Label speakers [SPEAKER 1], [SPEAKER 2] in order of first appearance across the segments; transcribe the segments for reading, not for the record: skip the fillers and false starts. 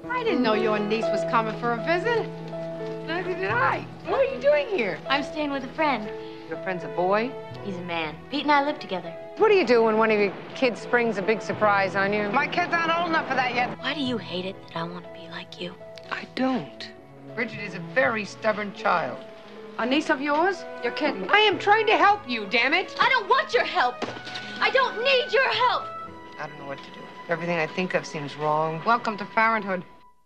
[SPEAKER 1] I didn't know your niece was coming for a visit. Neither did I. What are you doing here?
[SPEAKER 2] I'm staying with a friend.
[SPEAKER 1] Your friend's a boy?
[SPEAKER 2] He's a man. Pete and I live together.
[SPEAKER 1] What do you do when one of your kids springs a big surprise on you?
[SPEAKER 3] My kids aren't old enough for that yet.
[SPEAKER 2] Why do you hate it that I want to be like you?
[SPEAKER 1] I don't. Bridget is a very stubborn child. A niece of yours? You're kidding. I am trying to help you, damn it.
[SPEAKER 2] I don't want your help. I don't need your help.
[SPEAKER 1] I don't know what to do. Everything I think of seems wrong. Welcome to parenthood.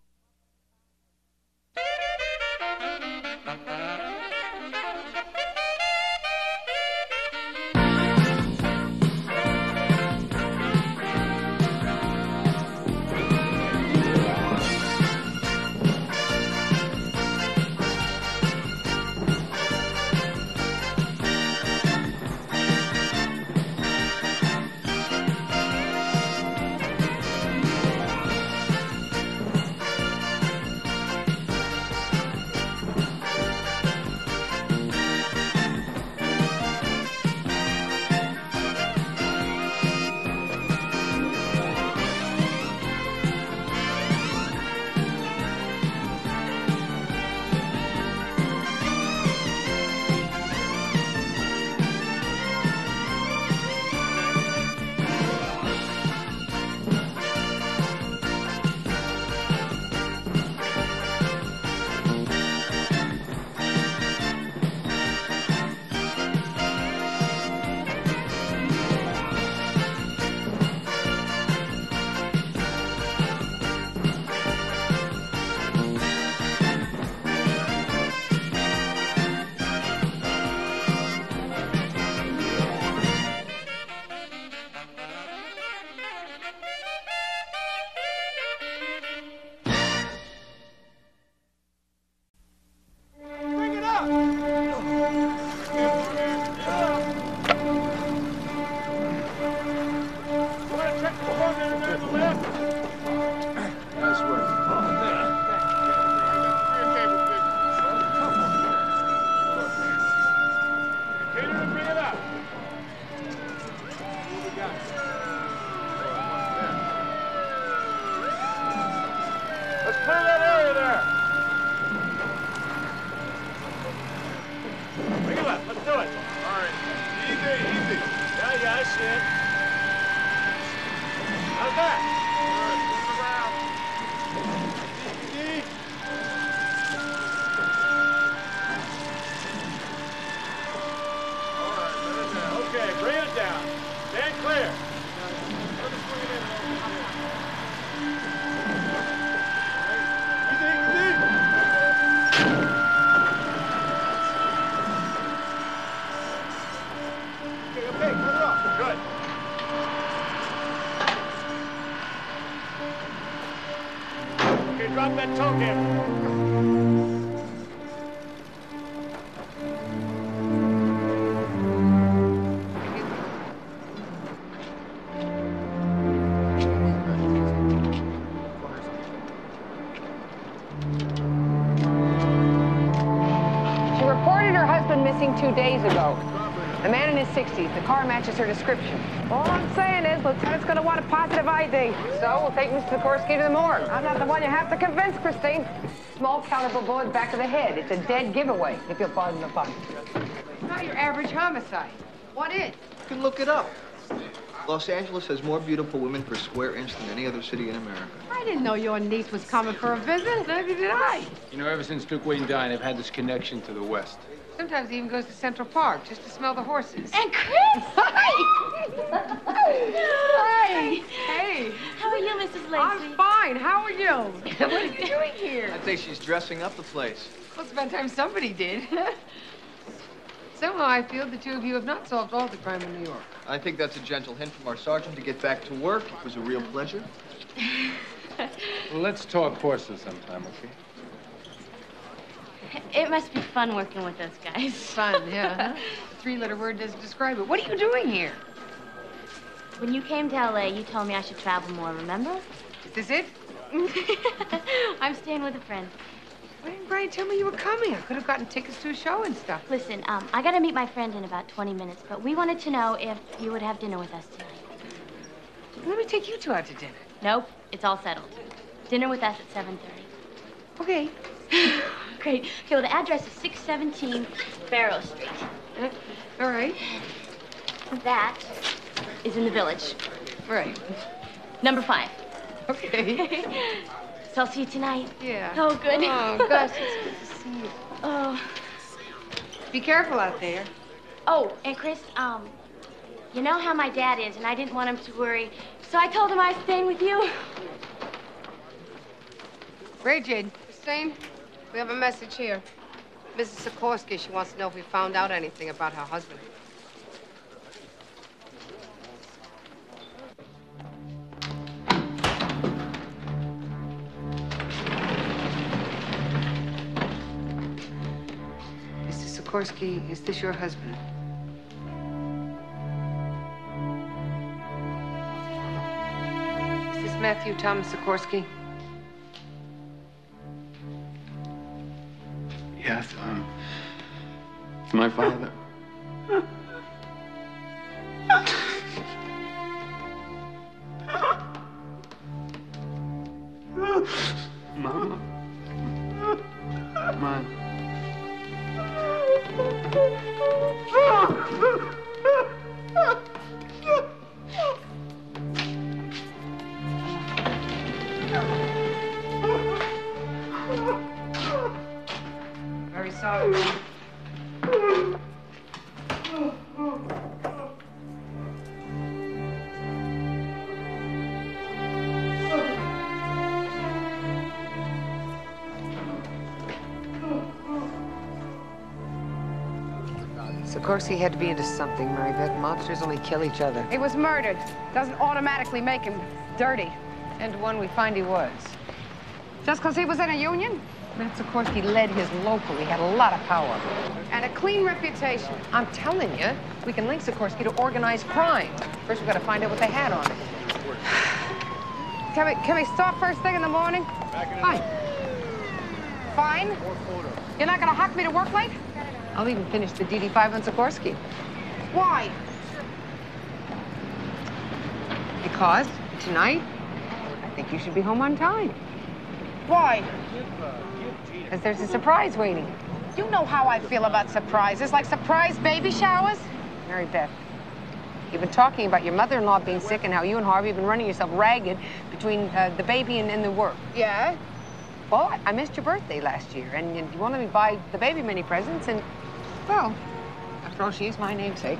[SPEAKER 3] Missing 2 days ago. A man in his 60s. The car matches her description. All I'm saying is, Lieutenant's going to want a positive ID. So we'll take Mr. Sikorsky to the morgue. I'm not the one you have to convince, Christine. Small caliber bullet back of the head. It's a dead giveaway, if you'll pardon the pun.
[SPEAKER 1] Not your average homicide. What is?
[SPEAKER 4] You can look it up. Los Angeles has more beautiful women per square inch than any other city in America.
[SPEAKER 1] I didn't know your niece was coming for a visit. Neither did I.
[SPEAKER 5] You know, ever since Duke Wayne died, I've had this connection to the West.
[SPEAKER 1] Sometimes he even goes to Central Park just to smell the horses.
[SPEAKER 2] And Chris!
[SPEAKER 1] Hi! Hi! Hey!
[SPEAKER 2] How are you, Mrs. Lacey?
[SPEAKER 1] I'm fine. How are you? What are you doing here?
[SPEAKER 4] I'd say she's dressing up the place.
[SPEAKER 1] Well, it's about time somebody did. Somehow I feel the two of you have not solved all the crime in New York.
[SPEAKER 4] I think that's a gentle hint from our sergeant to get back to work. It was a real pleasure.
[SPEAKER 5] Well, let's talk horses sometime, okay?
[SPEAKER 2] It must be fun working with those guys.
[SPEAKER 1] Fun, yeah. The three-letter word doesn't describe it. What are you doing here?
[SPEAKER 2] When you came to L.A., you told me I should travel more, remember?
[SPEAKER 1] Is this it?
[SPEAKER 2] I'm staying with a friend.
[SPEAKER 1] Why didn't Brian tell me you were coming? I could have gotten tickets to a show and stuff.
[SPEAKER 2] Listen, I got to meet my friend in about 20 minutes, but we wanted to know if you would have dinner with us tonight.
[SPEAKER 1] Let me take you two out to dinner.
[SPEAKER 2] Nope, it's all settled. Dinner with us at 7:30.
[SPEAKER 1] Okay.
[SPEAKER 2] Great. Okay, well, the address is 617 Barrow Street.
[SPEAKER 1] All right.
[SPEAKER 2] That is in the village.
[SPEAKER 1] Right.
[SPEAKER 2] Number 5.
[SPEAKER 1] Okay.
[SPEAKER 2] So I'll see you tonight.
[SPEAKER 1] Yeah.
[SPEAKER 2] Oh, good.
[SPEAKER 1] Oh, Gus, it's good to see you.
[SPEAKER 2] Oh.
[SPEAKER 1] Be careful out there.
[SPEAKER 2] Oh, and Chris, you know how my dad is, and I didn't want him to worry, so I told him I was staying with you.
[SPEAKER 1] Bridget. Christine, we have a message here. Mrs. Sikorsky, she wants to know if we found out anything about her husband. Mrs. Sikorsky, is this your husband? Is this Matthew Thomas Sikorsky?
[SPEAKER 5] Yes, it's my father. Mama. Come on.
[SPEAKER 1] Very sorry. Sikorsky had to be into something, Mary Beth. Mobsters only kill each other.
[SPEAKER 3] He was murdered. Doesn't automatically make him dirty.
[SPEAKER 1] And one we find he was.
[SPEAKER 3] Just because he was in a union?
[SPEAKER 1] Matt Sikorsky led his local. He had a lot of power.
[SPEAKER 3] And a clean reputation.
[SPEAKER 1] I'm telling you, we can link Sikorsky to organized crime. First, we've got to find out what they had on him.
[SPEAKER 3] Can we start first thing in the morning?
[SPEAKER 1] Fine.
[SPEAKER 3] Fine? You're not going to huck me to work late?
[SPEAKER 1] I'll even finish the DD5 on Sikorsky.
[SPEAKER 3] Why?
[SPEAKER 1] Because tonight, I think you should be home on time.
[SPEAKER 3] Why?
[SPEAKER 1] Because there's a surprise waiting.
[SPEAKER 3] You know how I feel about surprises, like surprise baby showers.
[SPEAKER 1] Mary Beth, you've been talking about your mother-in-law being sick and how you and Harvey have been running yourself ragged between the baby and the work.
[SPEAKER 3] Yeah?
[SPEAKER 1] Well, I missed your birthday last year, and you won't let me buy the baby many presents, and, well, after all, she is my namesake.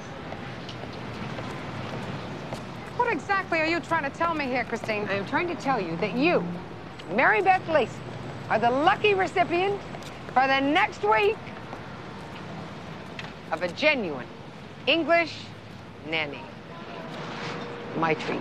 [SPEAKER 3] What exactly are you trying to tell me here, Christine?
[SPEAKER 1] I am trying to tell you that you, Mary Beth Lacey, are the lucky recipient for the next week of a genuine English nanny. My treat.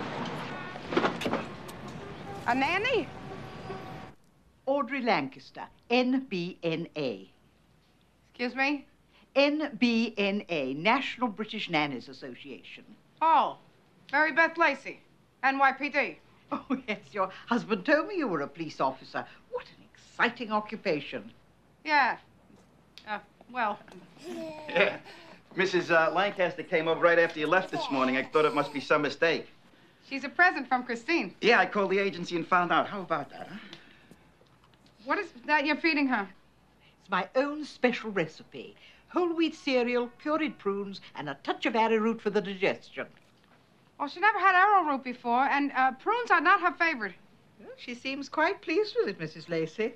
[SPEAKER 3] A nanny?
[SPEAKER 6] Audrey Lancaster, NBNA.
[SPEAKER 3] Excuse me?
[SPEAKER 6] NBNA, National British Nannies Association.
[SPEAKER 3] Oh, Mary Beth Lacey, NYPD.
[SPEAKER 6] Oh, yes, your husband told me you were a police officer. What an exciting occupation.
[SPEAKER 3] Yeah. Well.
[SPEAKER 7] Yeah. Mrs. Lancaster came over right after you left this morning. I thought it must be some mistake.
[SPEAKER 3] She's a present from Christine.
[SPEAKER 7] Yeah, I called the agency and found out. How about that, huh?
[SPEAKER 3] What is that you're feeding her?
[SPEAKER 6] It's my own special recipe. Whole wheat cereal, pureed prunes, and a touch of arrowroot for the digestion.
[SPEAKER 3] Well, she never had arrowroot before, and prunes are not her favorite.
[SPEAKER 6] Well, she seems quite pleased with it, Mrs. Lacey.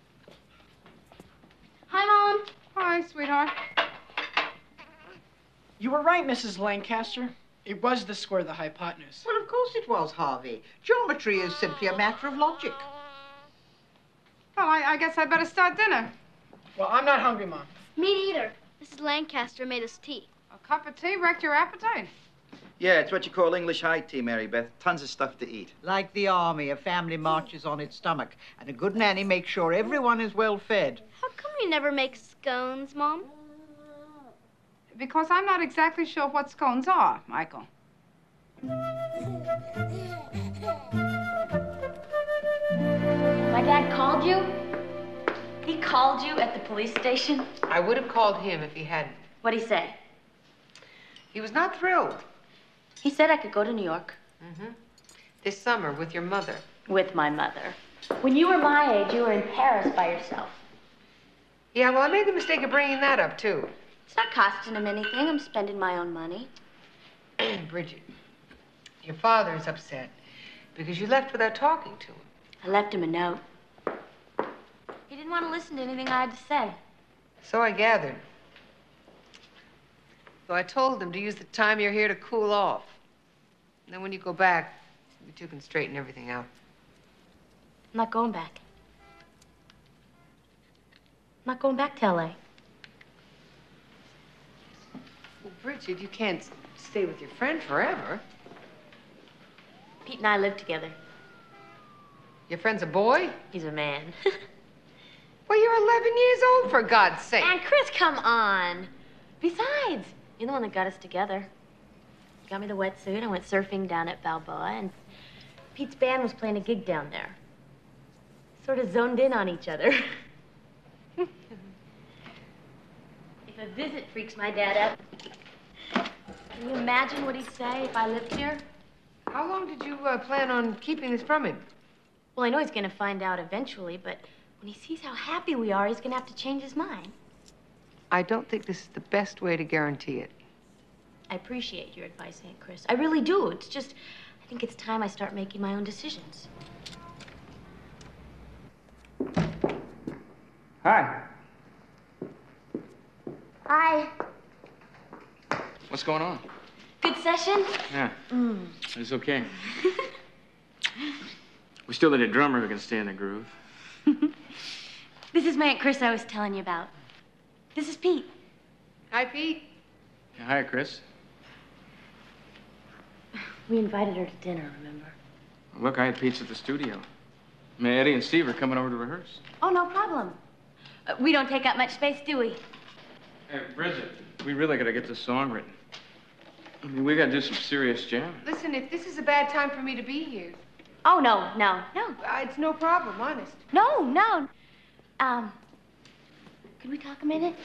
[SPEAKER 2] Hi, Mom.
[SPEAKER 3] Hi, sweetheart.
[SPEAKER 8] You were right, Mrs. Lancaster. It was the square of the hypotenuse.
[SPEAKER 6] Well, of course it was, Harvey. Geometry is simply a matter of logic.
[SPEAKER 3] Well, I guess I'd better start dinner.
[SPEAKER 8] Well, I'm not hungry, Mom.
[SPEAKER 2] Me neither. Mrs. Lancaster made us tea.
[SPEAKER 3] A cup of tea wrecked your appetite.
[SPEAKER 7] Yeah, it's what you call English high tea, Mary Beth. Tons of stuff to eat.
[SPEAKER 6] Like the army, a family marches on its stomach, and a good nanny makes sure everyone is well fed.
[SPEAKER 2] How come you never make scones, Mom?
[SPEAKER 3] Because I'm not exactly sure what scones are, Michael.
[SPEAKER 2] My dad called you? He called you at the police station?
[SPEAKER 1] I would have called him if he hadn't.
[SPEAKER 2] What'd he say?
[SPEAKER 1] He was not thrilled.
[SPEAKER 2] He said I could go to New York.
[SPEAKER 1] This summer with your mother.
[SPEAKER 2] With my mother. When you were my age, you were in Paris by yourself.
[SPEAKER 1] Yeah, well, I made the mistake of bringing that up, too.
[SPEAKER 2] It's not costing him anything. I'm spending my own money.
[SPEAKER 1] Bridget, your father is upset because you left without talking to him.
[SPEAKER 2] I left him a note. He didn't want to listen to anything I had to say.
[SPEAKER 1] So I gathered. So I told him to use the time you're here to cool off. And then when you go back, you two can straighten everything out.
[SPEAKER 2] I'm not going back. I'm not going back to L.A.
[SPEAKER 1] Well, Bridget, you can't stay with your friend forever.
[SPEAKER 2] Pete and I live together.
[SPEAKER 1] Your friend's a boy?
[SPEAKER 2] He's a man.
[SPEAKER 1] Well, you're 11 years old, for God's sake.
[SPEAKER 2] And Chris, come on. Besides, you're the one that got us together. You got me the wetsuit. I went surfing down at Balboa, and Pete's band was playing a gig down there. Sort of zoned in on each other. If a visit freaks my dad out, can you imagine what he'd say if I lived here?
[SPEAKER 1] How long did you plan on keeping this from him?
[SPEAKER 2] Well, I know he's going to find out eventually, but when he sees how happy we are, he's going to have to change his mind.
[SPEAKER 1] I don't think this is the best way to guarantee it.
[SPEAKER 2] I appreciate your advice, Aunt Chris. I really do. It's just, I think it's time I start making my own decisions.
[SPEAKER 5] Hi.
[SPEAKER 2] Hi.
[SPEAKER 5] What's going on?
[SPEAKER 2] Good session?
[SPEAKER 5] Yeah. It's okay. We still need a drummer who can stay in the groove.
[SPEAKER 2] This is my Aunt Chris I was telling you about. This is Pete.
[SPEAKER 1] Hi, Pete.
[SPEAKER 5] Yeah, hi, Chris.
[SPEAKER 2] We invited her to dinner, remember?
[SPEAKER 5] Look, I had pizza at the studio. I mean, Eddie and Steve are coming over to rehearse.
[SPEAKER 2] Oh, no problem. We don't take up much space, do we?
[SPEAKER 5] Hey, Bridget, we really got to get this song written. I mean, we got to do some serious jamming.
[SPEAKER 1] Listen, if this is a bad time for me to be here...
[SPEAKER 2] Oh, no.
[SPEAKER 1] It's no problem, honest.
[SPEAKER 2] No. Could we talk a minute?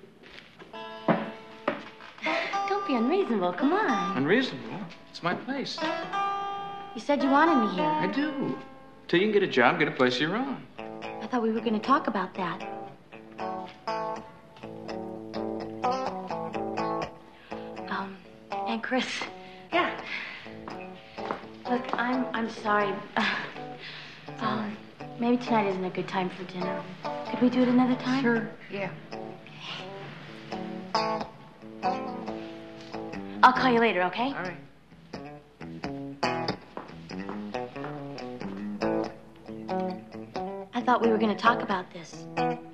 [SPEAKER 2] Don't be unreasonable. Come on.
[SPEAKER 5] Unreasonable? It's my place.
[SPEAKER 2] You said you wanted me here.
[SPEAKER 5] I do. Till you can get a job, get a place of your own.
[SPEAKER 2] I thought we were going to talk about that. Aunt Chris.
[SPEAKER 1] Yeah.
[SPEAKER 2] Look, I'm sorry. Maybe tonight isn't a good time for dinner. Could we do it another time?
[SPEAKER 1] Sure, yeah.
[SPEAKER 2] I'll call you later, okay?
[SPEAKER 1] All right.
[SPEAKER 2] I thought we were going to talk about this.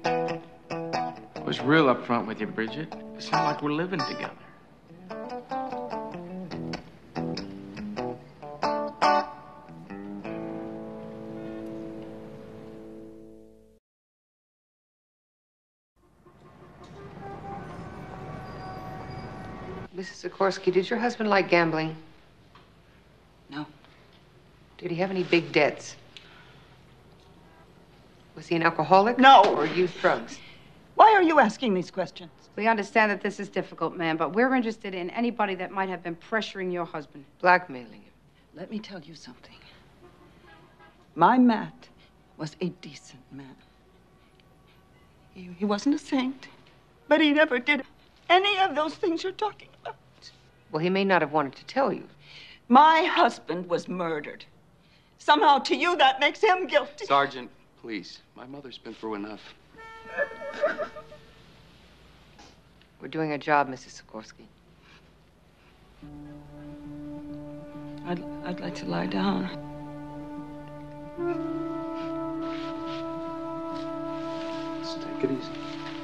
[SPEAKER 5] I was real upfront with you, Bridget. It's not like we're living together.
[SPEAKER 1] Mrs. Sikorsky, did your husband like gambling?
[SPEAKER 6] No.
[SPEAKER 1] Did he have any big debts? Was he an alcoholic?
[SPEAKER 6] No.
[SPEAKER 1] Or used drugs?
[SPEAKER 6] Why are you asking these questions?
[SPEAKER 9] We understand that this is difficult, ma'am, but we're interested in anybody that might have been pressuring your husband.
[SPEAKER 1] Blackmailing him.
[SPEAKER 6] Let me tell you something. My Matt was a decent man. He wasn't a saint, but he never did any of those things you're talking about.
[SPEAKER 1] Well, he may not have wanted to tell you.
[SPEAKER 6] My husband was murdered. Somehow, to you, that makes him guilty.
[SPEAKER 10] Sergeant, please. My mother's been through enough.
[SPEAKER 1] We're doing a job, Mrs. Sikorsky.
[SPEAKER 6] I'd like to lie down.
[SPEAKER 10] Let's take it easy.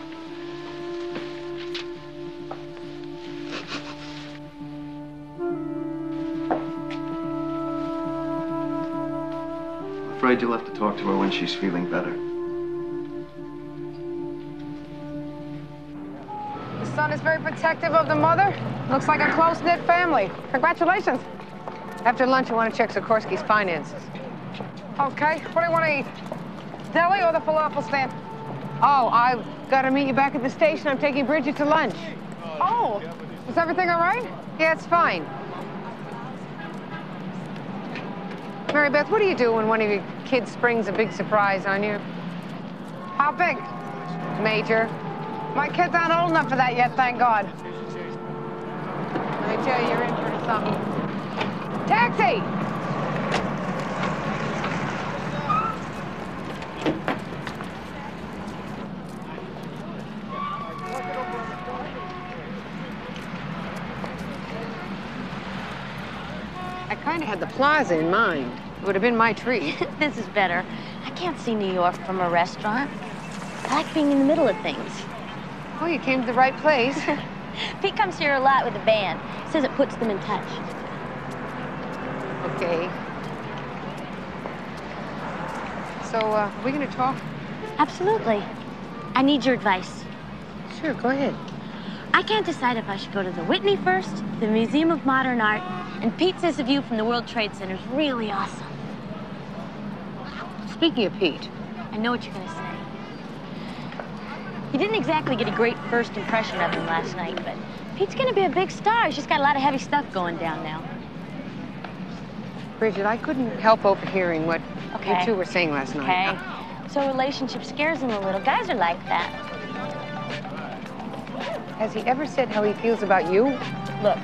[SPEAKER 7] I'm afraid you'll have to talk to her when she's feeling better.
[SPEAKER 3] The son is very protective of the mother. Looks like a close-knit family. Congratulations.
[SPEAKER 1] After lunch, I want to check Sikorsky's finances.
[SPEAKER 3] Okay, what do you want to eat? Deli or the falafel stand? Oh, I've got to meet you back at the station. I'm taking Bridget to lunch. Oh, is everything all right?
[SPEAKER 1] Yeah, it's fine.
[SPEAKER 3] Mary Beth, what do you do when one of your kids springs a big surprise on you? How big? Major. My kids aren't old enough for that yet, thank God. I tell you, you're in for something. Taxi! I kind of had the plaza in mind. It would have been my treat.
[SPEAKER 2] This is better. I can't see New York from a restaurant. I like being in the middle of things.
[SPEAKER 3] Oh, you came to the right place.
[SPEAKER 2] Pete comes here a lot with the band. He says it puts them in touch.
[SPEAKER 3] Okay. So, are we going to talk?
[SPEAKER 2] Absolutely. I need your advice.
[SPEAKER 3] Sure, go ahead.
[SPEAKER 2] I can't decide if I should go to the Whitney first, the Museum of Modern Art, and Pete says the view from the World Trade Center is really awesome.
[SPEAKER 3] Speaking of Pete,
[SPEAKER 2] I know what you're going to say. You didn't exactly get a great first impression of him last night, but Pete's going to be a big star. He's just got a lot of heavy stuff going down now.
[SPEAKER 3] Bridget, I couldn't help overhearing what you two were saying last night.
[SPEAKER 2] Okay. So a relationship scares him a little. Guys are like that.
[SPEAKER 3] Has he ever said how he feels about you?
[SPEAKER 2] Look.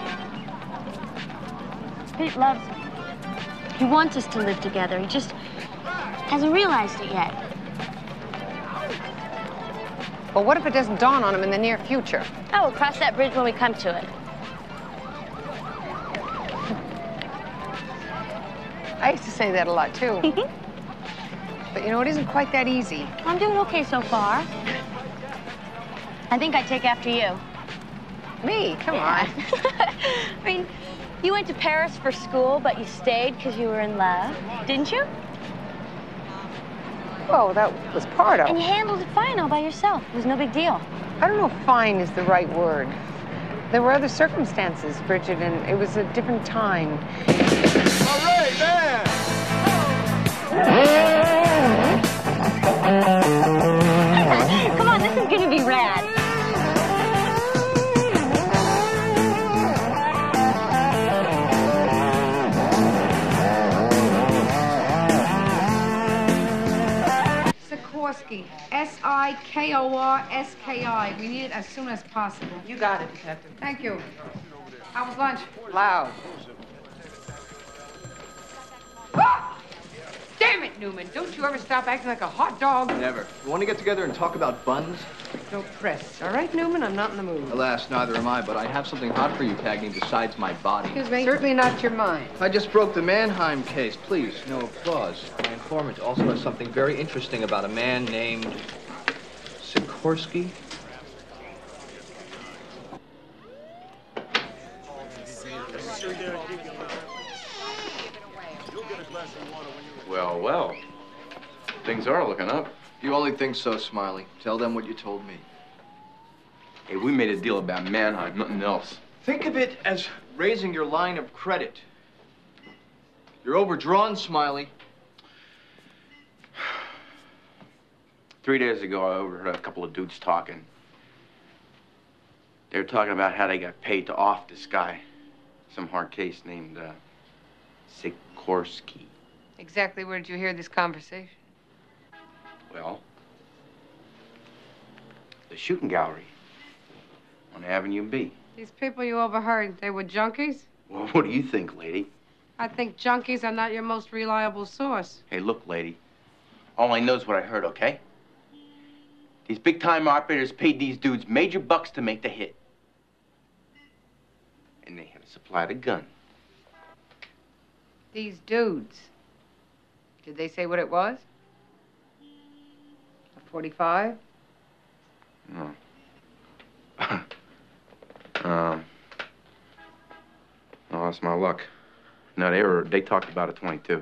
[SPEAKER 2] Pete loves me. He wants us to live together. He just hasn't realized it yet.
[SPEAKER 3] Well, what if it doesn't dawn on him in the near future?
[SPEAKER 2] Oh, we'll cross that bridge when we come to it.
[SPEAKER 3] I used to say that a lot, too. But, you know, it isn't quite that easy.
[SPEAKER 2] I'm doing okay so far. I think I'd take after you.
[SPEAKER 3] Me? Come on.
[SPEAKER 2] I mean, you went to Paris for school, but you stayed because you were in love, didn't you?
[SPEAKER 3] Well, that was part of it.
[SPEAKER 2] And you handled it fine all by yourself. It was no big deal.
[SPEAKER 3] I don't know if fine is the right word. There were other circumstances, Bridget, and it was a different time.
[SPEAKER 11] All right, man!
[SPEAKER 2] Come on, this is gonna be rad.
[SPEAKER 9] Sikorsky, S-I-K-O-R-S-K-I. We need it as soon as possible.
[SPEAKER 3] You got it, Detective.
[SPEAKER 9] Thank you. How was lunch?
[SPEAKER 3] Loud.
[SPEAKER 1] Ah! Damn it, Newman. Don't you ever stop acting like a hot dog.
[SPEAKER 4] Never. You want to get together and talk about buns?
[SPEAKER 1] No press. All right, Newman? I'm not in the mood.
[SPEAKER 4] Alas, neither am I, but I have something hot for you, Cagney, besides my body.
[SPEAKER 1] Excuse me? Certainly not your mind.
[SPEAKER 4] I just broke the Mannheim case. Please, no applause. My informant also has something very interesting about a man named Sikorsky.
[SPEAKER 10] Well, well. Things are looking up.
[SPEAKER 4] You only think so, Smiley. Tell them what you told me.
[SPEAKER 10] Hey, we made a deal about Mannheim, nothing else.
[SPEAKER 4] Think of it as raising your line of credit. You're overdrawn, Smiley.
[SPEAKER 10] 3 days ago, I overheard a couple of dudes talking. They were talking about how they got paid to off this guy. Some hard case named, Sikorsky.
[SPEAKER 1] Exactly where did you hear this conversation?
[SPEAKER 10] Well, the shooting gallery on Avenue B.
[SPEAKER 1] These people you overheard, they were junkies?
[SPEAKER 10] Well, what do you think, lady?
[SPEAKER 1] I think junkies are not your most reliable source.
[SPEAKER 10] Hey, look, lady. All I know is what I heard, okay? These big-time operators paid these dudes major bucks to make the hit. And they had to supply the gun.
[SPEAKER 1] These dudes. Did they say what it was? A 45?
[SPEAKER 10] No. Oh, that's my luck. No, they talked about a 22.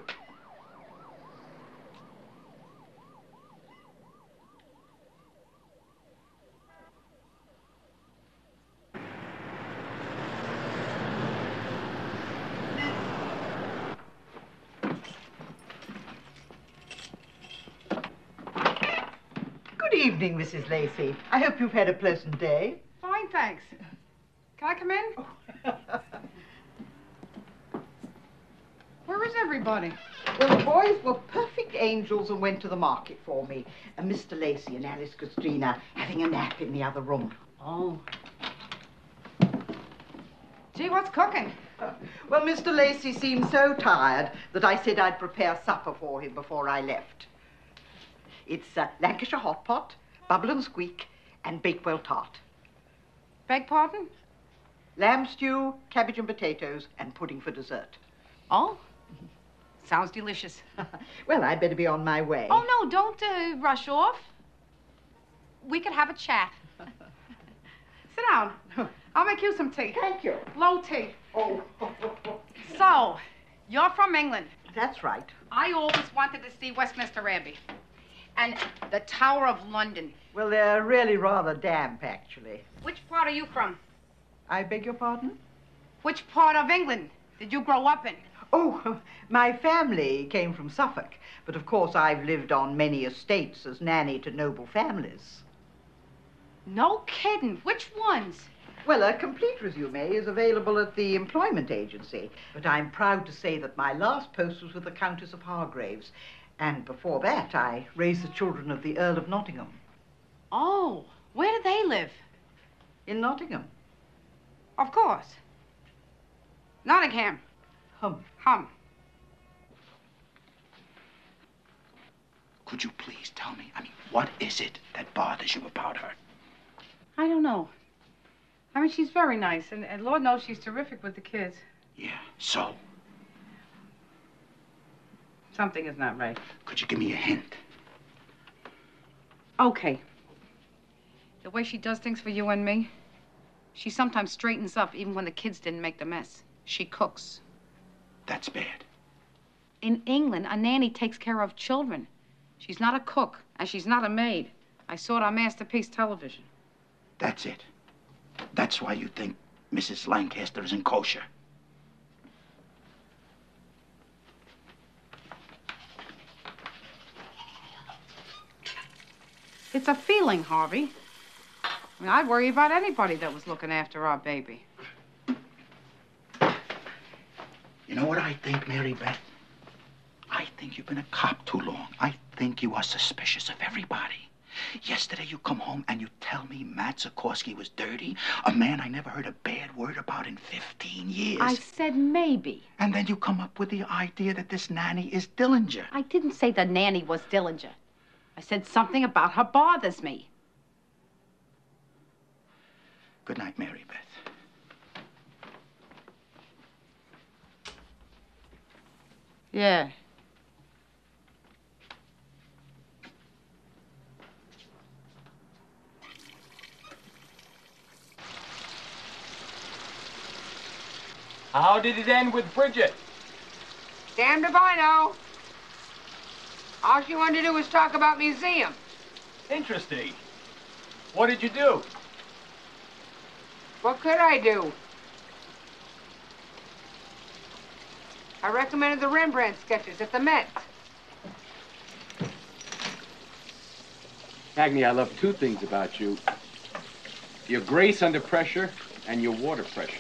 [SPEAKER 6] Good evening, Mrs. Lacey. I hope you've had a pleasant day.
[SPEAKER 9] Fine, thanks. Can I come in? Where is everybody?
[SPEAKER 6] Well, the boys were perfect angels and went to the market for me. And Mr. Lacey and Alice Katrina having a nap in the other room.
[SPEAKER 9] Oh. Gee, what's cooking?
[SPEAKER 6] Well, Mr. Lacey seemed so tired that I said I'd prepare supper for him before I left. It's Lancashire hot pot, bubble and squeak, and Bakewell tart.
[SPEAKER 9] Beg pardon?
[SPEAKER 6] Lamb stew, cabbage and potatoes, and pudding for dessert.
[SPEAKER 9] Oh, sounds delicious.
[SPEAKER 6] Well, I'd better be on my way.
[SPEAKER 9] Oh, no, don't rush off. We could have a chat. Sit down. I'll make you some tea.
[SPEAKER 6] Thank you.
[SPEAKER 9] Low tea.
[SPEAKER 6] Oh.
[SPEAKER 9] So, you're from England.
[SPEAKER 6] That's right.
[SPEAKER 9] I always wanted to see Westminster Abbey. And the Tower of London.
[SPEAKER 6] Well, they're really rather damp, actually.
[SPEAKER 9] Which part are you from?
[SPEAKER 6] I beg your pardon?
[SPEAKER 9] Which part of England did you grow up in?
[SPEAKER 6] Oh, my family came from Suffolk. But of course, I've lived on many estates as nanny to noble families.
[SPEAKER 9] No kidding. Which ones?
[SPEAKER 6] Well, a complete resume is available at the employment agency. But I'm proud to say that my last post was with the Countess of Hargraves. And before that, I raised the children of the Earl of Nottingham.
[SPEAKER 9] Oh, where do they live?
[SPEAKER 6] In Nottingham.
[SPEAKER 9] Of course. Nottingham. Hum.
[SPEAKER 12] Could you please tell me, what is it that bothers you about her?
[SPEAKER 9] I don't know. She's very nice, and Lord knows she's terrific with the kids.
[SPEAKER 12] Yeah, so?
[SPEAKER 9] Something is not right.
[SPEAKER 12] Could you give me a hint?
[SPEAKER 9] Okay. The way she does things for you and me, she sometimes straightens up even when the kids didn't make the mess. She cooks.
[SPEAKER 12] That's bad.
[SPEAKER 9] In England, a nanny takes care of children. She's not a cook, and she's not a maid. I saw it on Masterpiece Television.
[SPEAKER 12] That's it. That's why you think Mrs. Lancaster isn't kosher.
[SPEAKER 9] It's a feeling, Harvey. I'd worry about anybody that was looking after our baby.
[SPEAKER 12] You know what I think, Mary Beth? I think you've been a cop too long. I think you are suspicious of everybody. Yesterday you come home and you tell me Matt Sikorsky was dirty, a man I never heard a bad word about in 15 years.
[SPEAKER 9] I said maybe.
[SPEAKER 12] And then you come up with the idea that this nanny is Dillinger.
[SPEAKER 9] I didn't say the nanny was Dillinger. I said something about her bothers me.
[SPEAKER 12] Good night, Mary Beth.
[SPEAKER 9] Yeah.
[SPEAKER 11] How did it end with Bridget?
[SPEAKER 1] Damned if I know. All she wanted to do was talk about museums.
[SPEAKER 11] Interesting. What did you do?
[SPEAKER 1] What could I do? I recommended the Rembrandt sketches at the Met.
[SPEAKER 5] Agni, I love two things about you. Your grace under pressure and your water pressure.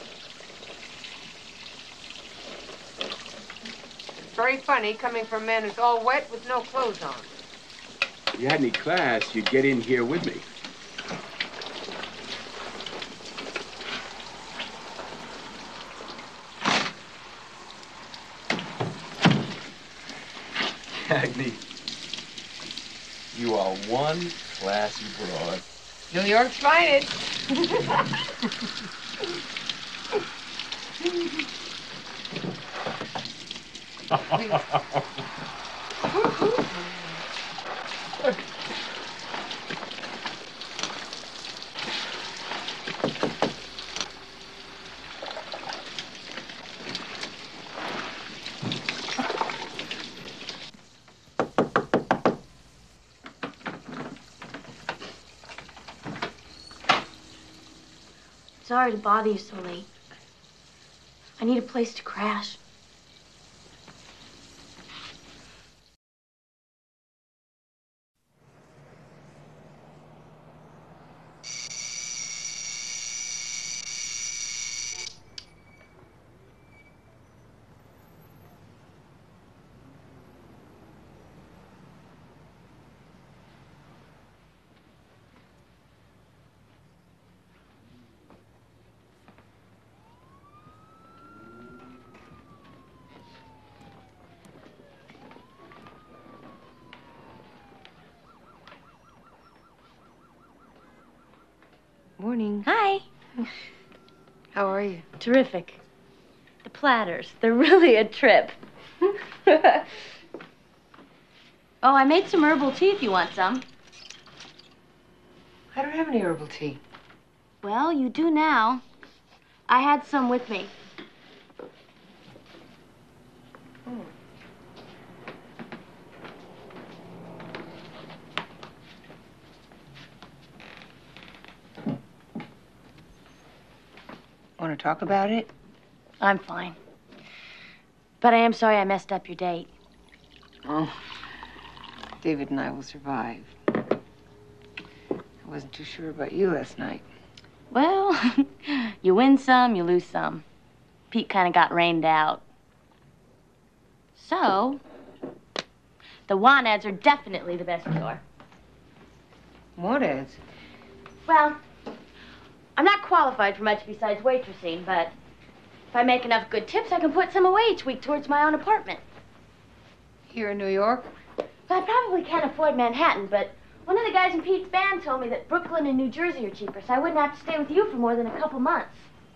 [SPEAKER 1] Very funny coming from a man who's all wet with no clothes on.
[SPEAKER 5] If you had any class, you'd get in here with me. Agni, you are one classy broad.
[SPEAKER 1] New York's finest.
[SPEAKER 2] Sorry to bother you so late. I need a place to crash. Morning. Hi.
[SPEAKER 1] How are you?
[SPEAKER 2] Terrific. The platters, they're really a trip. Oh, I made some herbal tea if you want some.
[SPEAKER 1] I don't have any herbal tea.
[SPEAKER 2] Well, you do now. I had some with me.
[SPEAKER 1] Want to talk about it?
[SPEAKER 2] I'm fine. But I am sorry I messed up your date.
[SPEAKER 1] Oh, David and I will survive. I wasn't too sure about you last night.
[SPEAKER 2] Well, you win some, you lose some. Pete kind of got rained out. So, the want ads are definitely the best cure.
[SPEAKER 1] What ads?
[SPEAKER 2] Well, I'm not qualified for much besides waitressing, but if I make enough good tips, I can put some away each week towards my own apartment.
[SPEAKER 1] Here in New York?
[SPEAKER 2] Well, I probably can't afford Manhattan, but one of the guys in Pete's band told me that Brooklyn and New Jersey are cheaper, so I wouldn't have to stay with you for more than a couple months.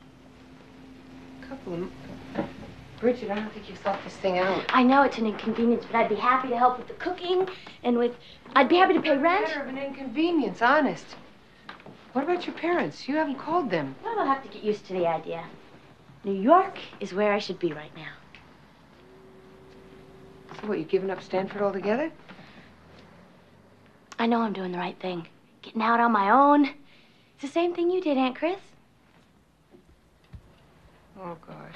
[SPEAKER 1] Bridget, I don't think you thought this thing out.
[SPEAKER 2] I know it's an inconvenience, but I'd be happy to help with the cooking and with... I'd be happy to pay rent.
[SPEAKER 1] It's a matter of an inconvenience, honest. What about your parents? You haven't called them.
[SPEAKER 2] Well, I'll have to get used to the idea. New York is where I should be right now.
[SPEAKER 1] So what, you giving up Stanford altogether?
[SPEAKER 2] I know I'm doing the right thing. Getting out on my own. It's the same thing you did, Aunt Chris.
[SPEAKER 1] Oh, gosh.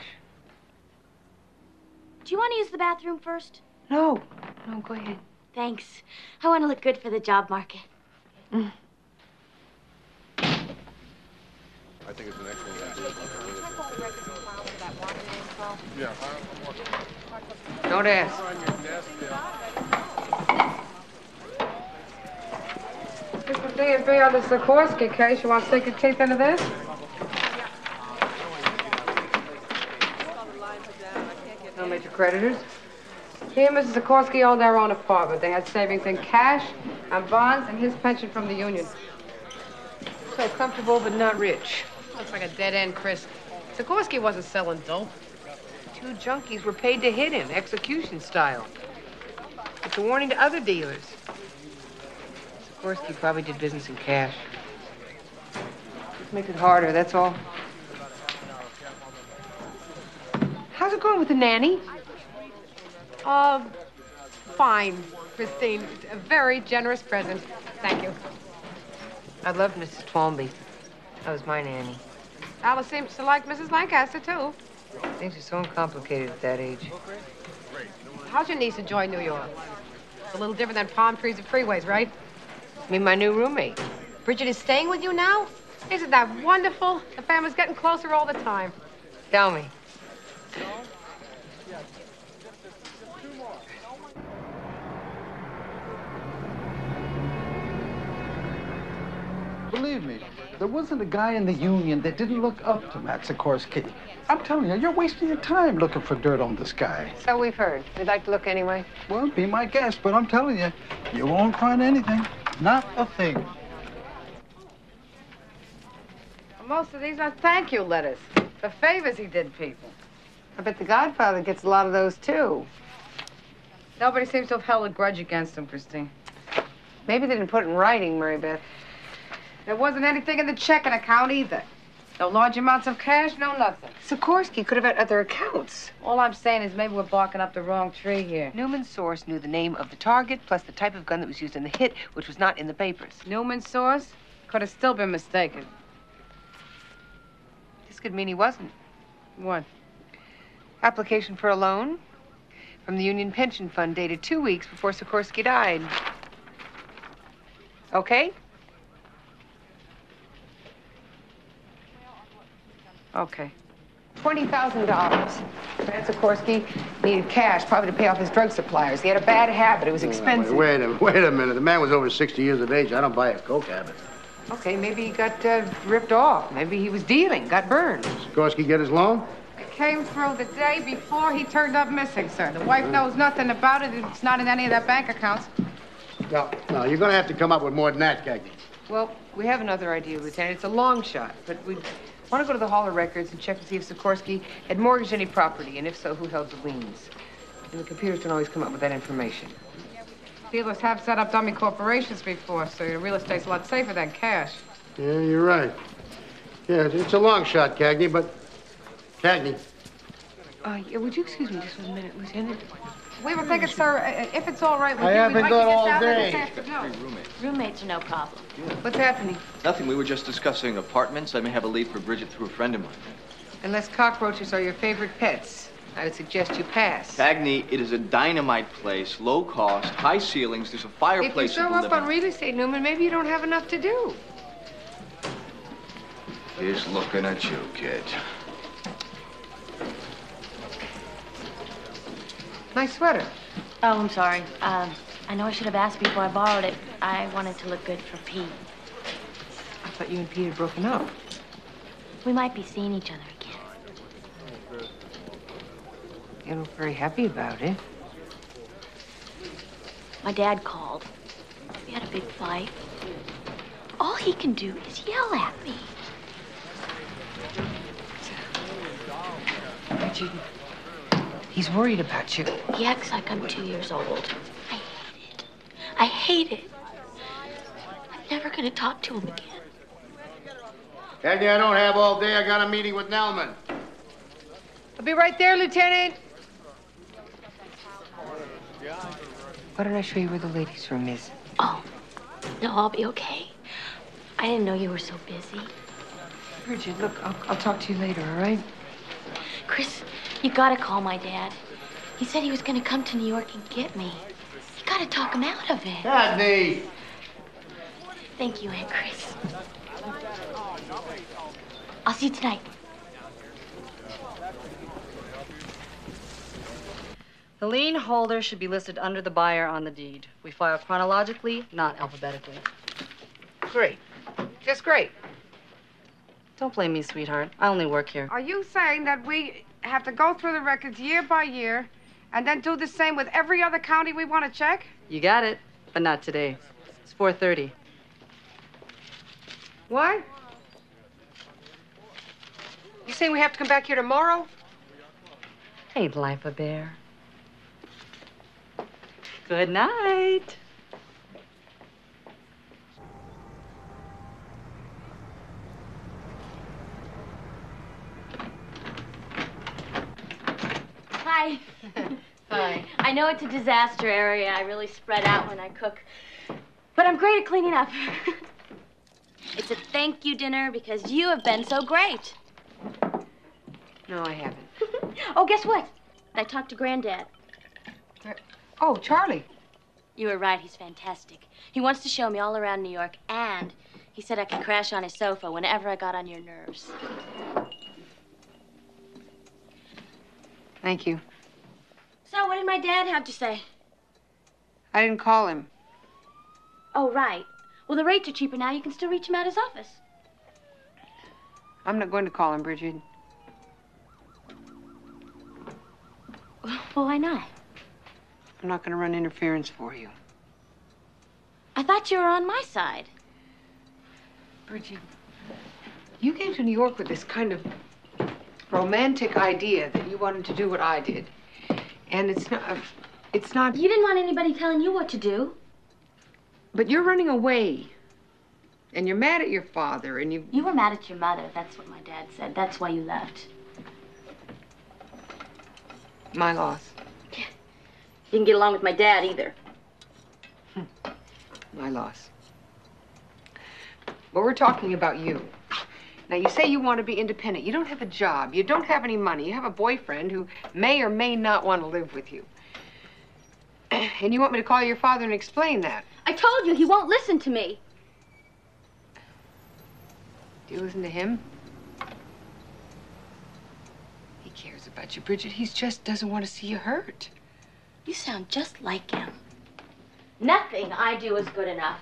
[SPEAKER 2] Do you want to use the bathroom first?
[SPEAKER 1] No. No, go ahead.
[SPEAKER 2] Thanks. I want to look good for the job market.
[SPEAKER 13] I think it's an excellent idea. Yeah.
[SPEAKER 1] Don't ask. This is D&B on the Sikorsky case. You want to stick your teeth into this? No major creditors. He and Mrs. Sikorsky owned their own apartment. They had savings in cash and bonds and his pension from the union. So comfortable, but not rich. Looks like a dead end, Chris. Sikorsky wasn't selling dope. Two junkies were paid to hit him, execution style. It's a warning to other dealers. Sikorsky probably did business in cash. Just makes it harder, that's all. How's it going with the nanny? Fine, Christine. It's a very generous present. Thank you. I loved Mrs. Twomby. That was my nanny. Alice seems to like Mrs. Lancaster, too. Things are so uncomplicated at that age. How's your niece enjoying New York? It's a little different than palm trees and freeways, right? I mean, my new roommate. Bridget is staying with you now? Isn't that wonderful? The family's getting closer all the time. Tell me.
[SPEAKER 12] Believe me, there wasn't a guy in the union that didn't look up to Matt Sikorsky. I'm telling you, you're wasting your time looking for dirt on this guy.
[SPEAKER 1] So we've heard. We'd like to look anyway.
[SPEAKER 12] Well, be my guest, but I'm telling you, you won't find anything. Not a thing.
[SPEAKER 1] Most of these are thank you letters for favors he did people. I bet the Godfather gets a lot of those, too. Nobody seems to have held a grudge against him, Christine. Maybe they didn't put it in writing, Mary Beth. There wasn't anything in the checking account either. No large amounts of cash, no nothing. Sikorsky could have had other accounts. All I'm saying is maybe we're barking up the wrong tree here. Newman's source knew the name of the target plus the type of gun that was used in the hit, which was not in the papers. Newman's source could have still been mistaken. This could mean he wasn't. What? Application for a loan from the Union Pension Fund dated 2 weeks before Sikorsky died. Okay? Okay. $20,000. Matt Sikorsky needed cash, probably to pay off his drug suppliers. He had a bad habit. It was expensive.
[SPEAKER 14] Wait a minute. The man was over 60 years of age. I don't buy a coke habit.
[SPEAKER 1] Okay, maybe he got ripped off. Maybe he was dealing, got burned.
[SPEAKER 14] Sikorsky get his loan?
[SPEAKER 1] It came through the day before he turned up missing, sir. The wife knows nothing about it. It's not in any of their bank accounts.
[SPEAKER 14] No, you're going to have to come up with more than that, Cagney.
[SPEAKER 3] Well, we have another idea, Lieutenant. It's a long shot, but we want to go to the Hall of Records and check to see if Sikorsky had mortgaged any property, and if so, who held the liens. And the computers don't always come up with that information.
[SPEAKER 9] Dealers have set up dummy corporations before, so your real estate's a lot safer than cash.
[SPEAKER 14] Yeah, you're right. Yeah, it's a long shot, Cagney, but... Cagney.
[SPEAKER 3] Yeah, would you excuse me just for a minute, Lieutenant?
[SPEAKER 9] We were thinking, sir, if it's all right with
[SPEAKER 14] I
[SPEAKER 9] you,
[SPEAKER 14] haven't
[SPEAKER 9] we'd like
[SPEAKER 14] got
[SPEAKER 9] to get
[SPEAKER 14] all
[SPEAKER 9] down there
[SPEAKER 14] day.
[SPEAKER 9] this afternoon.
[SPEAKER 2] Roommates are no problem.
[SPEAKER 3] What's happening?
[SPEAKER 4] Nothing. We were just discussing apartments. I may have a lead for Bridget through a friend of mine.
[SPEAKER 3] Unless cockroaches are your favorite pets, I would suggest you pass.
[SPEAKER 4] Cagney, it is a dynamite place, low cost, high ceilings. There's a fireplace.
[SPEAKER 3] If you show
[SPEAKER 4] people
[SPEAKER 3] up
[SPEAKER 4] live
[SPEAKER 3] on
[SPEAKER 4] in.
[SPEAKER 3] real estate, Newman, maybe you don't have enough to do.
[SPEAKER 12] He's looking at you, kid.
[SPEAKER 3] Nice sweater.
[SPEAKER 2] Oh, I'm sorry. I know I should have asked before I borrowed it. I wanted to look good for Pete.
[SPEAKER 3] I thought you and Pete had broken up.
[SPEAKER 2] We might be seeing each other again.
[SPEAKER 3] You look very happy about it.
[SPEAKER 2] My dad called. We had a big fight. All he can do is yell at me.
[SPEAKER 3] Bridget, he's worried about you.
[SPEAKER 2] He acts like I'm 2 years old. I hate it. I hate it. I'm never gonna talk to him again.
[SPEAKER 14] Cagney, I don't have all day. I got a meeting with Nelman.
[SPEAKER 3] I'll be right there, Lieutenant. Why don't I show you where the ladies' room is?
[SPEAKER 2] Oh, no, I'll be okay. I didn't know you were so busy.
[SPEAKER 3] Bridget, look, I'll talk to you later, all right?
[SPEAKER 2] Chris, you gotta call my dad. He said he was gonna come to New York and get me. You gotta talk him out of it.
[SPEAKER 14] Cagney!
[SPEAKER 2] Thank you, Aunt Chris. I'll see you tonight.
[SPEAKER 15] The lien holder should be listed under the buyer on the deed. We file chronologically, not alphabetically.
[SPEAKER 3] Great. Just great.
[SPEAKER 15] Don't blame me, sweetheart. I only work here.
[SPEAKER 9] Are you saying that we have to go through the records year by year and then do the same with every other county we want to check?
[SPEAKER 15] You got it, but not today. It's 4:30.
[SPEAKER 3] What? You saying we have to come back here tomorrow?
[SPEAKER 15] Ain't life a bear? Good night.
[SPEAKER 2] Hi.
[SPEAKER 3] Hi.
[SPEAKER 2] I know it's a disaster area. I really spread out when I cook. But I'm great at cleaning up. It's a thank you dinner because you have been so great.
[SPEAKER 3] No, I haven't.
[SPEAKER 2] Oh, guess what? I talked to Granddad.
[SPEAKER 3] Oh, Charlie.
[SPEAKER 2] You were right. He's fantastic. He wants to show me all around New York, and he said I could crash on his sofa whenever I got on your nerves.
[SPEAKER 3] Thank you.
[SPEAKER 2] So, what did my dad have to say?
[SPEAKER 3] I didn't call him.
[SPEAKER 2] Oh, right. Well, the rates are cheaper now. You can still reach him at his office.
[SPEAKER 3] I'm not going to call him, Bridget.
[SPEAKER 2] Well, why not?
[SPEAKER 3] I'm not going to run interference for you.
[SPEAKER 2] I thought you were on my side.
[SPEAKER 3] Bridget, you came to New York with this kind of romantic idea that you wanted to do what I did. And it's not...
[SPEAKER 2] You didn't want anybody telling you what to do.
[SPEAKER 3] But you're running away. And you're mad at your father, and you...
[SPEAKER 2] You were mad at your mother. That's what my dad said. That's why you left.
[SPEAKER 3] My loss.
[SPEAKER 2] You didn't get along with my dad either.
[SPEAKER 3] My loss. But we're talking about you. Now, you say you want to be independent. You don't have a job. You don't have any money. You have a boyfriend who may or may not want to live with you. And you want me to call your father and explain that?
[SPEAKER 2] I told you, he won't listen to me.
[SPEAKER 3] Do you listen to him? He cares about you, Bridget. He just doesn't want to see you hurt.
[SPEAKER 2] You sound just like him. Nothing I do is good enough.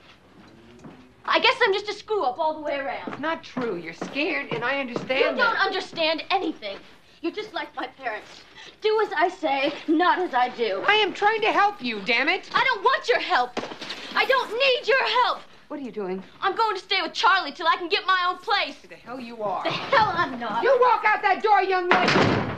[SPEAKER 2] I guess I'm just a screw-up all the way around.
[SPEAKER 3] It's not true. You're scared, and I understand
[SPEAKER 2] You don't
[SPEAKER 3] that.
[SPEAKER 2] understand anything. You're just like my parents. Do as I say, not as I do.
[SPEAKER 3] I am trying to help you, damn it.
[SPEAKER 2] I don't want your help. I don't need your help.
[SPEAKER 9] What are you doing?
[SPEAKER 2] I'm going to stay with Charlie till I can get my own place.
[SPEAKER 9] Who the hell you are?
[SPEAKER 2] The hell I'm not.
[SPEAKER 9] You walk out that door, young lady!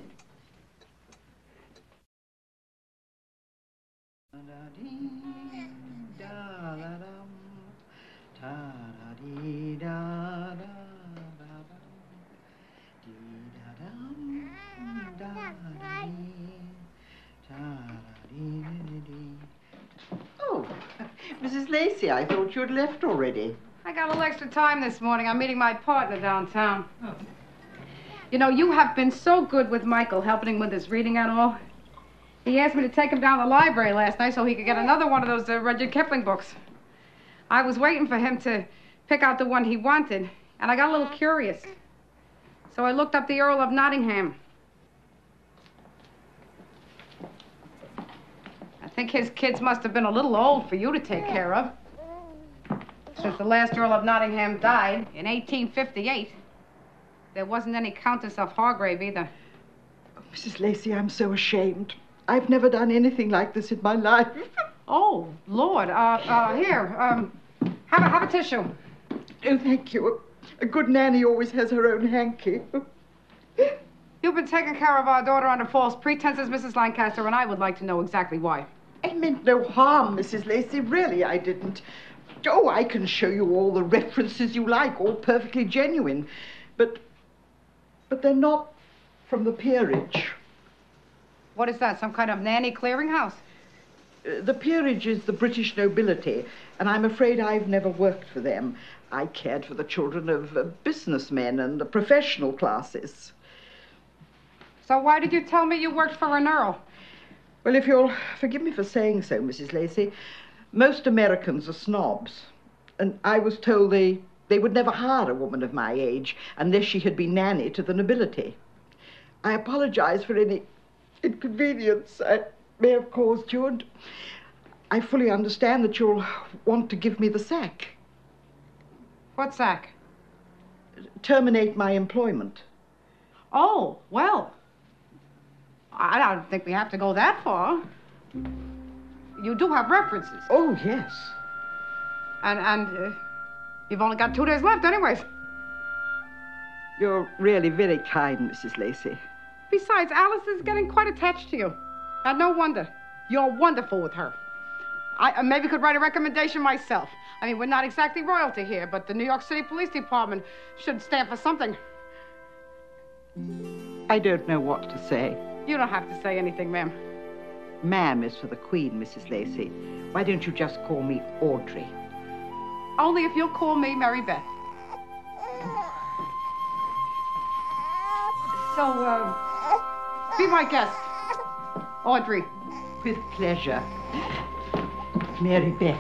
[SPEAKER 6] Oh, Mrs. Lacey, I thought you'd left already.
[SPEAKER 9] I got a little extra time this morning. I'm meeting my partner downtown. Oh. You know, you have been so good with Michael, helping him with his reading and all. He asked me to take him down to the library last night so he could get another one of those Rudyard Kipling books. I was waiting for him to pick out the one he wanted, and I got a little curious. So I looked up the Earl of Nottingham. I think his kids must have been a little old for you to take care of. Since the last Earl of Nottingham died in 1858, there wasn't any Countess of Hargrave either.
[SPEAKER 6] Oh, Mrs. Lacey, I'm so ashamed. I've never done anything like this in my life.
[SPEAKER 9] Oh, Lord. Here, have a tissue.
[SPEAKER 6] Oh, thank you. A good nanny always has her own hanky.
[SPEAKER 9] You've been taking care of our daughter under false pretenses, Mrs. Lancaster, and I would like to know exactly why.
[SPEAKER 6] I meant no harm, Mrs. Lacey. Really, I didn't. Oh, I can show you all the references you like, all perfectly genuine. But they're not from the peerage.
[SPEAKER 9] What is that, some kind of nanny clearinghouse?
[SPEAKER 6] The peerage is the British nobility, and I'm afraid I've never worked for them. I cared for the children of businessmen and the professional classes.
[SPEAKER 9] So why did you tell me you worked for an earl?
[SPEAKER 6] Well, if you'll forgive me for saying so, Mrs. Lacey, most Americans are snobs, and I was told they would never hire a woman of my age unless she had been nanny to the nobility. I apologize for any inconvenience I may have caused you, and I fully understand that you'll want to give me the sack.
[SPEAKER 9] What sack?
[SPEAKER 6] Terminate my employment.
[SPEAKER 9] Oh, well, I don't think we have to go that far. You do have references.
[SPEAKER 6] Oh, yes.
[SPEAKER 9] And you've only got 2 days left anyways.
[SPEAKER 6] You're really very kind, Mrs. Lacey.
[SPEAKER 9] Besides, Alice is getting quite attached to you. And no wonder. You're wonderful with her. I maybe could write a recommendation myself. I mean, we're not exactly royalty here, but the New York City Police Department should stand for something.
[SPEAKER 6] I don't know what to say.
[SPEAKER 9] You don't have to say anything, ma'am.
[SPEAKER 6] Ma'am is for the Queen, Mrs. Lacey. Why don't you just call me Audrey?
[SPEAKER 9] Only if you'll call me Mary Beth. So, be my guest, Audrey.
[SPEAKER 6] With pleasure. Mary Beth.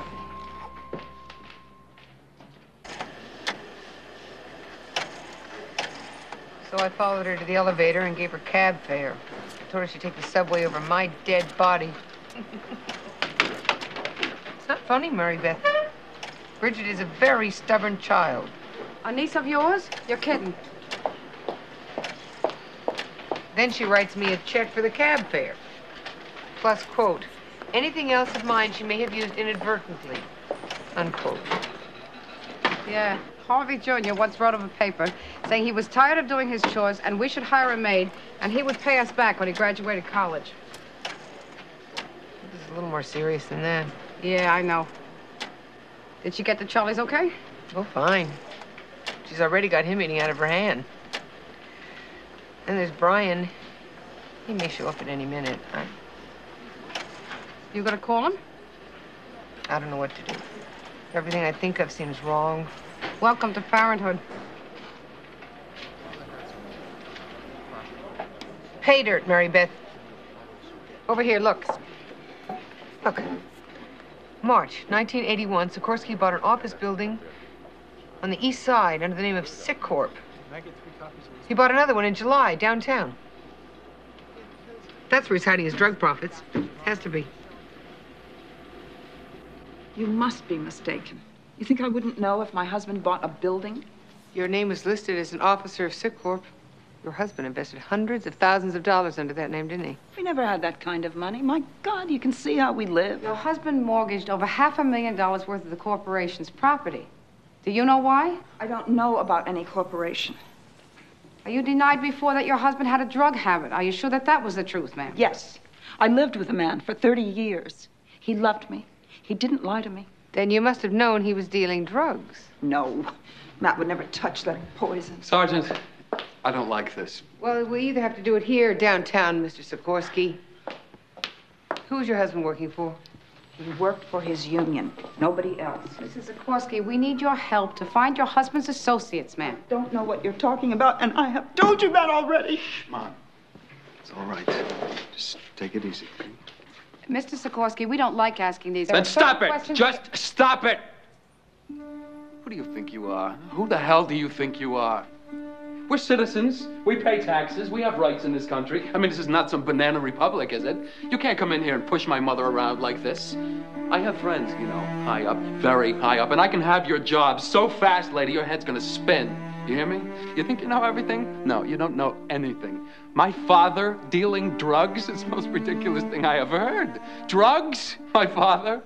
[SPEAKER 3] So I followed her to the elevator and gave her cab fare. I told her she'd take the subway over my dead body. It's not funny, Mary Beth. Bridget is a very stubborn child.
[SPEAKER 9] A niece of yours? You're kidding.
[SPEAKER 3] Then she writes me a check for the cab fare. Plus, quote, anything else of mine she may have used inadvertently, unquote.
[SPEAKER 9] Yeah, Harvey Jr. once wrote of a paper saying he was tired of doing his chores and we should hire a maid and he would pay us back when he graduated college.
[SPEAKER 3] This is a little more serious than that.
[SPEAKER 9] Yeah, I know. Did she get to Charlie's okay?
[SPEAKER 3] Oh, fine. She's already got him eating out of her hand. And there's Brian. He may show up at any minute.
[SPEAKER 9] You gonna call him?
[SPEAKER 3] I don't know what to do. Everything I think of seems wrong.
[SPEAKER 9] Welcome to parenthood.
[SPEAKER 3] Pay dirt, Mary Beth. Over here, look. Look. March 1981, Sikorsky bought an office building on the east side under the name of Sitcorp. He bought another one in July, downtown. That's where he's hiding his drug profits. Has to be.
[SPEAKER 16] You must be mistaken. You think I wouldn't know if my husband bought a building?
[SPEAKER 3] Your name is listed as an officer of Sitcorp. Your husband invested hundreds of thousands of dollars under that name, didn't he?
[SPEAKER 16] We never had that kind of money. My God, you can see how we live.
[SPEAKER 9] Your husband mortgaged over $500,000 worth of the corporation's property. Do you know why?
[SPEAKER 16] I don't know about any corporation.
[SPEAKER 9] You denied before that your husband had a drug habit. Are you sure that that was the truth, ma'am?
[SPEAKER 16] Yes. I lived with a man for 30 years. He loved me. He didn't lie to me.
[SPEAKER 3] Then you must have known he was dealing drugs.
[SPEAKER 16] No. Matt would never touch that poison.
[SPEAKER 17] Sergeant, I don't like this.
[SPEAKER 3] Well, we either have to do it here or downtown, Mr. Sikorsky. Who's your husband working for?
[SPEAKER 16] He worked for his union. Nobody else.
[SPEAKER 9] Mrs. Sikorsky, we need your help to find your husband's associates, ma'am.
[SPEAKER 16] Don't know what you're talking about, and I have told you that already.
[SPEAKER 13] Mom, it's all right. Just take it easy.
[SPEAKER 9] Mr. Sikorsky, we don't like asking these.
[SPEAKER 17] Then stop it!
[SPEAKER 9] questions.
[SPEAKER 17] Just stop it! Who do you think you are? Who the hell do you think you are? We're citizens. We pay taxes. We have rights in this country. I mean, this is not some banana republic, is it? You can't come in here and push my mother around like this. I have friends, you know, high up, very high up, and I can have your job so fast, lady, your head's gonna spin. You hear me? You think you know everything? No, you don't know anything. My father dealing drugs is the most ridiculous thing I ever heard. Drugs? My father?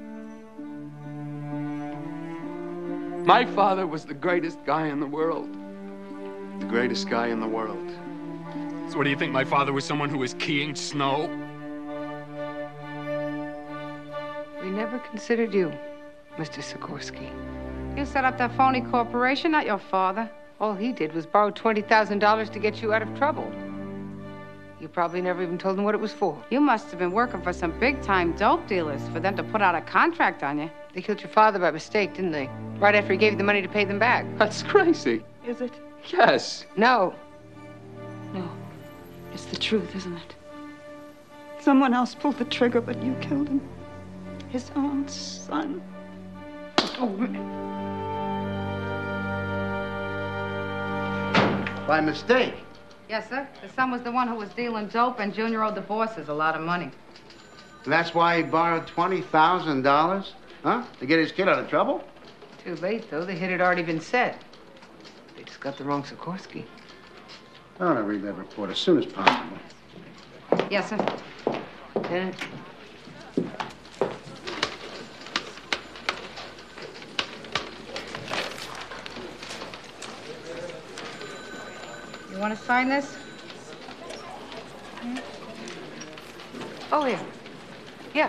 [SPEAKER 17] My father was the greatest guy in the world. The greatest guy in the world. So what do you think, my father was someone who was keying snow?
[SPEAKER 3] We never considered you, Mr. Sikorsky.
[SPEAKER 9] You set up that phony corporation, not your father.
[SPEAKER 3] All he did was borrow $20,000 to get you out of trouble. You probably never even told him what it was for.
[SPEAKER 9] You must have been working for some big-time dope dealers for them to put out a contract on you.
[SPEAKER 3] They killed your father by mistake, didn't they? Right after he gave you the money to pay them back.
[SPEAKER 17] That's crazy.
[SPEAKER 16] Is it?
[SPEAKER 17] Yes.
[SPEAKER 3] No.
[SPEAKER 16] No. It's the truth, isn't it? Someone else pulled the trigger, but you killed him. His own son.
[SPEAKER 9] Oh,
[SPEAKER 14] By mistake.
[SPEAKER 9] yes, sir. The son was the one who was dealing dope, and Junior owed the bosses a lot of money.
[SPEAKER 14] That's why he borrowed $20,000? Huh? To get his kid out of trouble?
[SPEAKER 3] Too late, though. The hit had already been set. They just got the wrong Sikorsky.
[SPEAKER 14] I want to read that report as soon as possible.
[SPEAKER 9] Yes, sir.
[SPEAKER 3] Lieutenant?
[SPEAKER 9] You want to sign this?
[SPEAKER 3] Oh, yeah. Yeah.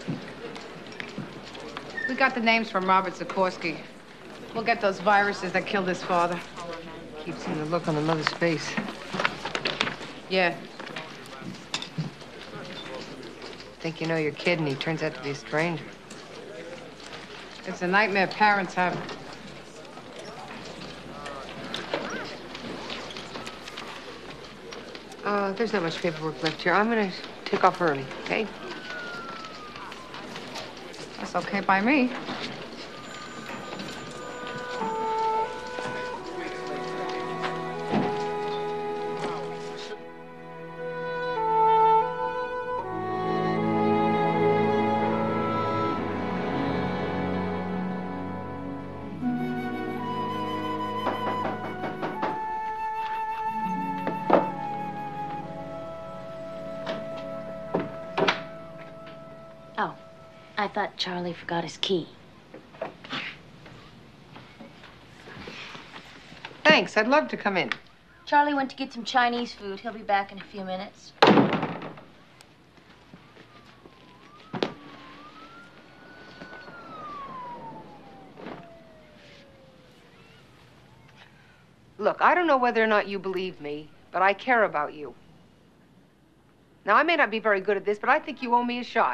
[SPEAKER 9] We got the names from Robert Sikorsky. We'll get those viruses that killed his father.
[SPEAKER 3] Keep seeing the look on the mother's face.
[SPEAKER 9] Yeah.
[SPEAKER 3] Think you know your kid, and he turns out to be a stranger.
[SPEAKER 9] It's a nightmare parents have.
[SPEAKER 3] There's not much paperwork left here. I'm gonna take off early, okay?
[SPEAKER 9] That's okay by me.
[SPEAKER 2] Oh, I thought Charlie forgot his key.
[SPEAKER 3] Thanks. I'd love to come in.
[SPEAKER 2] Charlie went to get some Chinese food. He'll be back in a few minutes.
[SPEAKER 3] Look, I don't know whether or not you believe me, but I care about you. Now, I may not be very good at this, but I think you owe me a shot.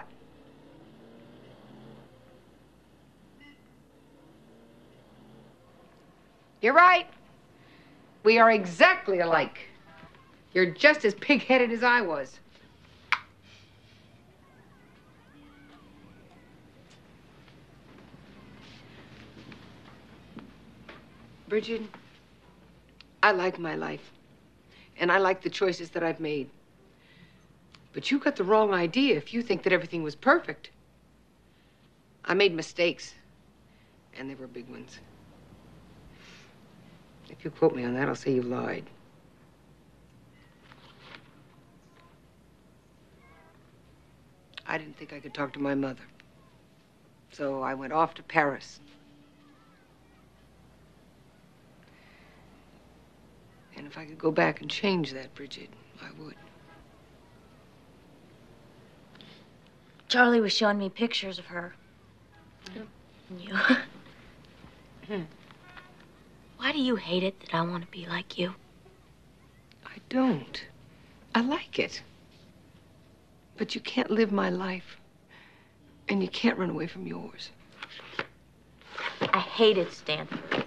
[SPEAKER 3] You're right. We are exactly alike. You're just as pig-headed as I was. Bridget, I like my life, and I like the choices that I've made. But you got the wrong idea if you think that everything was perfect. I made mistakes, and they were big ones. If you quote me on that, I'll say you lied. I didn't think I could talk to my mother. So I went off to Paris. And if I could go back and change that, Bridget, I would.
[SPEAKER 2] Charlie was showing me pictures of her. And you. Why do you hate it that I want to be like you?
[SPEAKER 3] I don't. I like it. But you can't live my life. And you can't run away from yours.
[SPEAKER 2] I hated Stanford.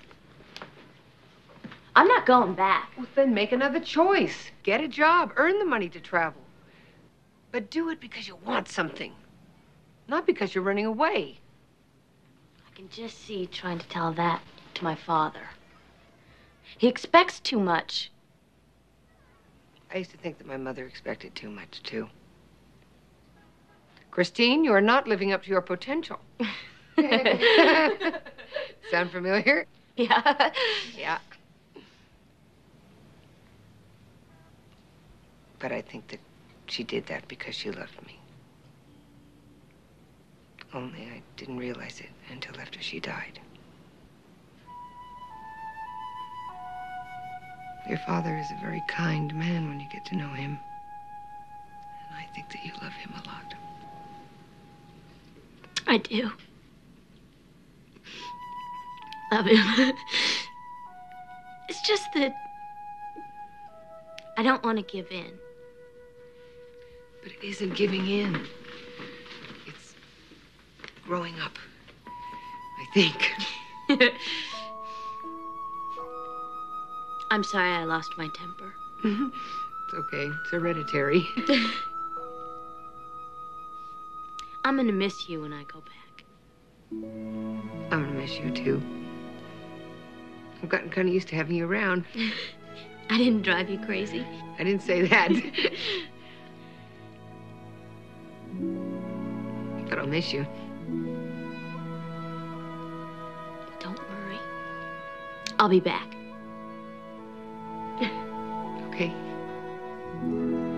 [SPEAKER 2] I'm not going back.
[SPEAKER 3] Well, then make another choice. Get a job. Earn the money to travel. But do it because you want something. Not because you're running away.
[SPEAKER 2] I can just see you trying to tell that to my father. He expects too much.
[SPEAKER 3] I used to think that my mother expected too much, too. Christine, you are not living up to your potential. Sound familiar?
[SPEAKER 2] Yeah.
[SPEAKER 3] Yeah. But I think that she did that because she loved me. Only I didn't realize it until after she died. Your father is a very kind man when you get to know him. And I think that you love him a lot.
[SPEAKER 2] I do. Love him. It's just that I don't want to give in.
[SPEAKER 3] But it isn't giving in. It's growing up, I think.
[SPEAKER 2] I'm sorry I lost my temper.
[SPEAKER 3] It's okay. It's hereditary.
[SPEAKER 2] I'm gonna miss you when I go back.
[SPEAKER 3] I'm gonna miss you, too. I've gotten kind of used to having you around.
[SPEAKER 2] I didn't drive you crazy.
[SPEAKER 3] I didn't say that. But I'll miss you.
[SPEAKER 2] Don't worry. I'll be back.
[SPEAKER 3] Okay.